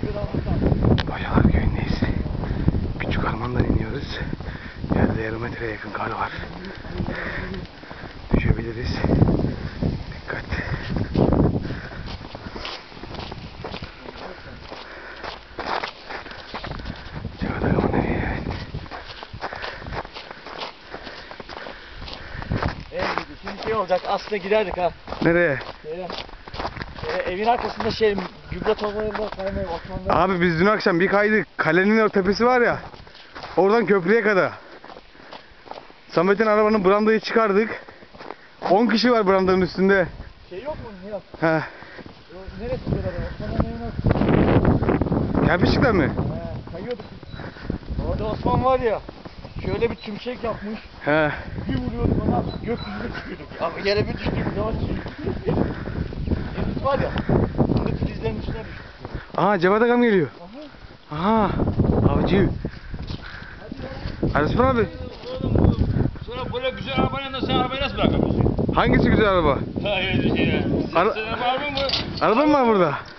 Paşalar köyündeyiz. Küçük Arman'dan iniyoruz. Yerde yarım metreye yakın kar var. Düşebiliriz. Dikkat. Çağdagam'a nereye? Şimdi şey olacak, aslında giderdik ha. Nereye? Evin arkasında gübre torbalarında kaymaya Osmanlı. Abi biz dün akşam bir kaydık. Kalenin o tepesi var ya. Oradan köprüye kadar. Samet'in arabanın brandayı çıkardık. 10 kişi var brandanın üstünde. Şey yok mu Nihat? He. Neresi burada? Osman'ın evine. Kerpiçlikler mi? Kayıyorduk. Orada Osman var ya. Şöyle bir tümsek yapmış. He. Bir vuruyorduk ona, gökyüzüne çıkıyorduk. Ama yere bir düştük, yavaş düştük. Deniz var ya, şimdi filizlerin üstüne düştük. Aha Cevat Agam geliyor. Aha. Avcı. Arslan abi. Sonra böyle güzel arabayla da sen arabayı nasıl bırakamıyorsun? Hangisi güzel araba? Hayır ya. Ara- Senin var mı bu? Araba mı var burada?